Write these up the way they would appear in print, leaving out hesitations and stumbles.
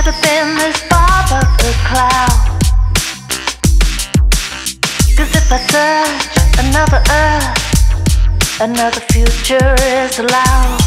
never been this far above the cloud. 'Cause if I search another earth, another future is allowed.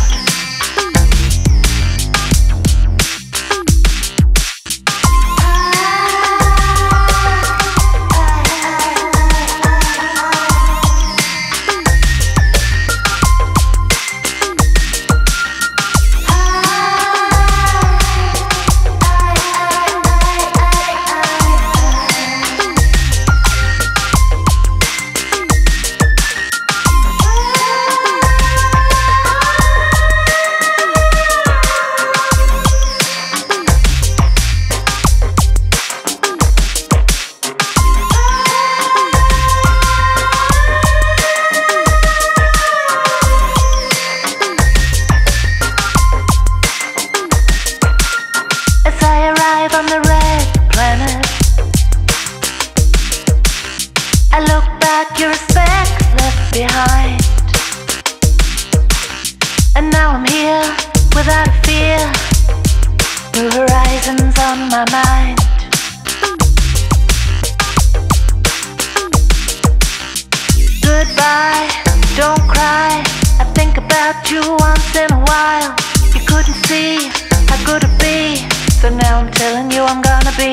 On the red planet, I look back, your respect left behind. And now I'm here without a fear, new horizons on my mind. Goodbye, don't cry, I think about you once in a while. You couldn't see how good it'd be, so now I'm telling you I'm gonna be.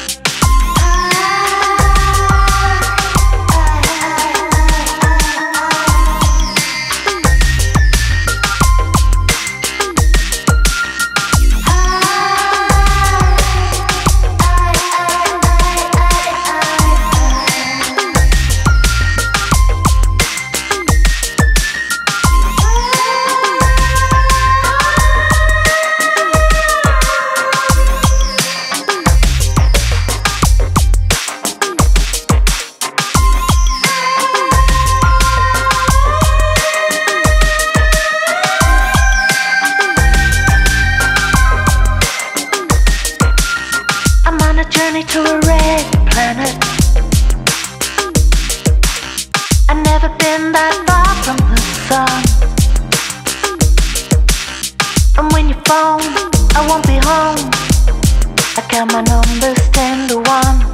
Journey to a red planet. I've never been that far from the sun. And when you phone, I won't be home. I count my numbers 10 to 1.